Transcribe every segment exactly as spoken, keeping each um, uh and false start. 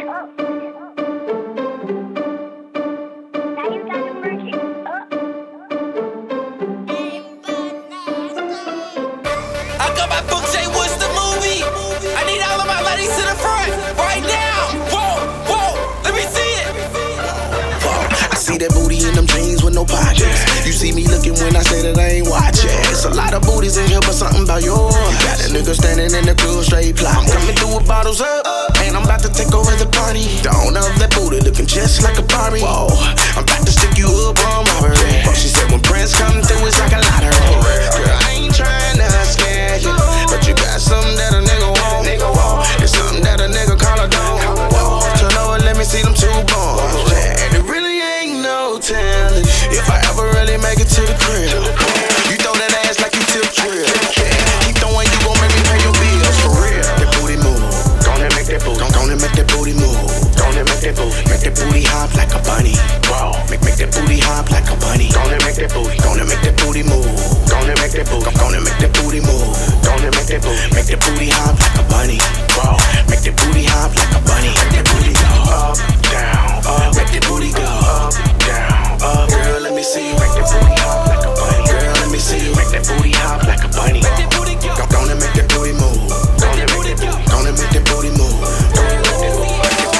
That booty in them jeans with no pockets. You see me looking when I say that I ain't watching. It's a lot of booties in here, but something about yours. You got a nigga standing in the club straight plot. I'm coming through with bottles up, and I'm about to take over the party. The owner of that booty looking just like a Barbie. Whoa, I'm about to stick you up on robbery. She said when Prince come through, it's like a lottery. Girl, I ain't trying to scare you, but you got something that a nigga want. It's something that a nigga call a dog. Turn over, let me see them two bones. And it really ain't no talent if I ever really make it to the crib. You throw that ass like you tip drill. Keep throwing, you gon' make me pay your bills for real. That booty move, gonna make that booty. Gonna make that booty move. Gonna make that booty. Make that booty hop like a bunny. Wow, make make that booty hop like a bunny. Gonna make that booty. Gonna make that booty move. Gonna make that booty. Gonna make that booty move. Gonna make that booty. Make that booty hop like a bunny. Wow, make that booty hop like a bunny. Make that booty go up, down, up. Make that booty go up, down, up. Girl, let me see you make that booty hop like a bunny. Girl, let me see you make that booty hop like a bunny. Make that booty go. Gonna make that booty move. Gonna make that booty. Gonna make that booty move. Gonna make that booty.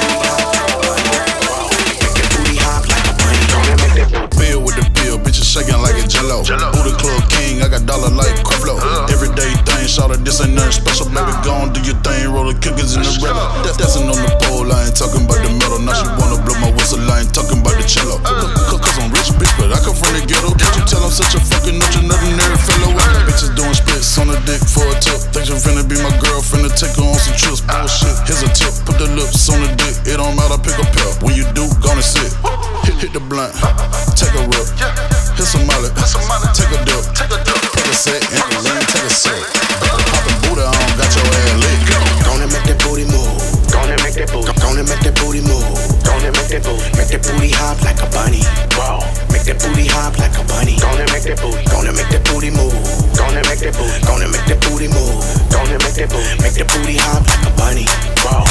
Make that booty hop like a bunny. Gonna make that booty. Bill with the bill, bitches shaking like a jello. Who the club king? I got dollar like Creflo. Everyday thing, shout out, this ain't nothing special. Baby, go on, do your thing, roll the kickers in the rella. That, dancing on the pole, I ain't talking about the metal. Now she wanna blow my whistle, I ain't talking about the cello. Cause I'm rich, bitch, but I come from the ghetto. Did you tell I'm such a fucking nut, you ordinary fellow? Bitches doing splits on the dick for a tip. Think you finna be my girl, finna take her on some trips. Bullshit, here's a tip, put the lips on the dick. It don't matter, pick a pill. When you do, gonna sit. Hit, hit the blunt, take a rip. Hit some molly, take a dip. Take a set, and the ring, take a sip. Poppin' Buddha, I don't got your ass lit. Gonna make that booty move. Gonna make that booty. Gonna make that booty move. Gonna make that booty. Make that booty hop like a bunny. Wow. Make that booty hop like a bunny. Gonna make that booty. Gonna make that booty move. Gonna make that booty. Gonna make that booty move. Gonna make that booty. Make that booty hop like a bunny. Wow.